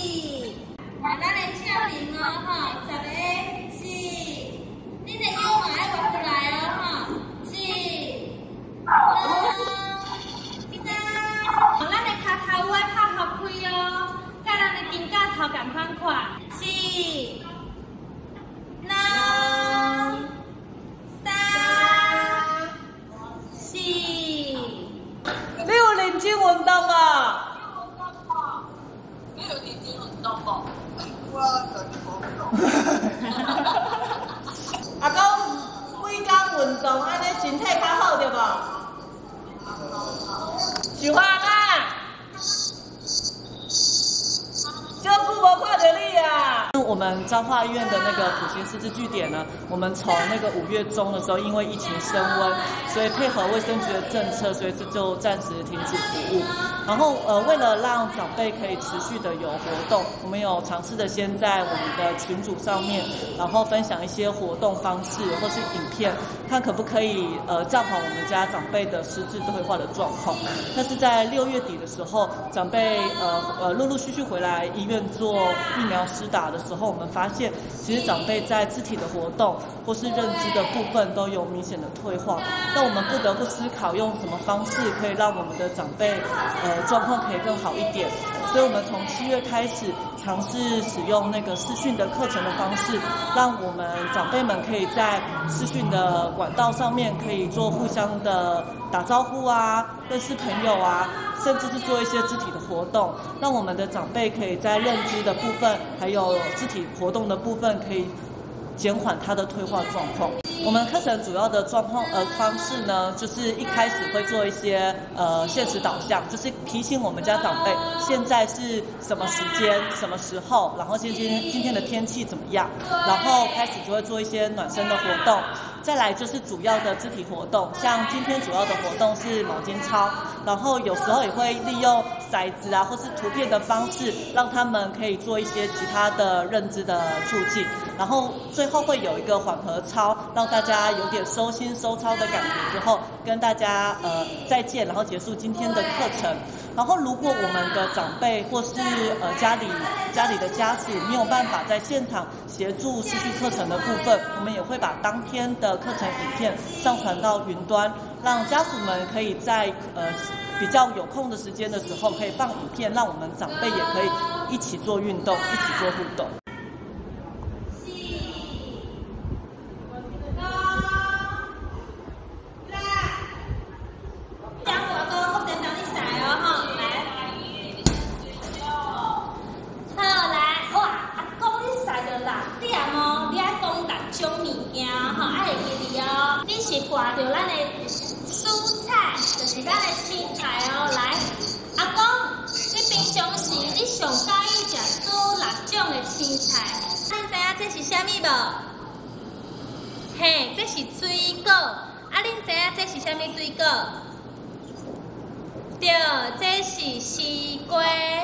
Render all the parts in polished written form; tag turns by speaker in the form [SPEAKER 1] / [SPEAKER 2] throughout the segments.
[SPEAKER 1] 咱来唱铃哦，吼，10个4，恁的腰嘛爱活过来哦，吼，4、2、3，咱的脚头有爱拍合开哦，甲咱的肩胛头共款款，4、2、3、4。
[SPEAKER 2] 你有认真运动啊？
[SPEAKER 3] 你有认真运动无？
[SPEAKER 4] 我最近无运动。
[SPEAKER 2] 阿公每天运动，安尼身体较好对无？小花啊，就久无看到你啊！我们彰化医院的那个普贤失智据点呢，我们从那个5月中的时候，因为疫情升温，所以配合卫生局的政策，所以这就暂时停止服务。然后为了让长辈可以持续的有活动，我们有尝试的先在我们的群组上面，然后分享一些活动方式或是影片，看可不可以暂缓我们家长辈的失智退化的状况。但是在6月底的时候，长辈陆陆续续回来医院做疫苗施打的时候，我们发现其实长辈在肢体的活动或是认知的部分都有明显的退化。那我们不得不思考用什么方式可以让我们的长辈状况可以更好一点。所以我们从7月开始尝试使用那个视讯的课程的方式，让我们长辈们可以在视讯的管道上面可以做互相的打招呼啊，认识朋友啊，甚至是做一些肢体的活动，让我们的长辈可以在认知的部分还有肢体活动的部分可以减缓他的退化状况。我们课程主要的方式呢，就是一开始会做一些现实导向，就是提醒我们家长辈现在是什么时间、什么时候，然后今天的天气怎么样，然后开始就会做一些暖身的活动。再来就是主要的肢体活动，像今天主要的活动是毛巾操，然后有时候也会利用骰子啊或是图片的方式，让他们可以做一些其他的认知的促进，然后最后会有一个缓和操，让大家有点收心收操的感觉之后，跟大家再见，然后结束今天的课程。然后如果我们的长辈或是家里的家属没有办法在现场协助视讯课程的部分，我们也会把当天的课程影片上传到云端，让家属们可以在比较有空的时间的时候可以放影片，让我们长辈也可以一起做运动，一起做互动。
[SPEAKER 1] 挂着咱的蔬菜，就是咱的青菜哦。来，阿公，你平常时你上喜欢食多6种的青菜？恁知影这是啥物无？嘿，这是水果。啊，恁知影这是啥物水果？对，这是西瓜。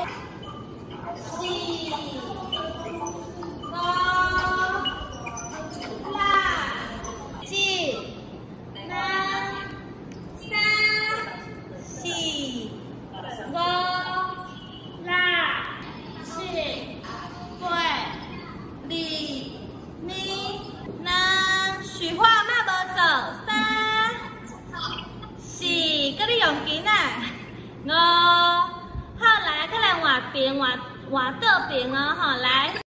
[SPEAKER 1] 用钱啊，5，好来，再来换边，换倒边哦，吼来。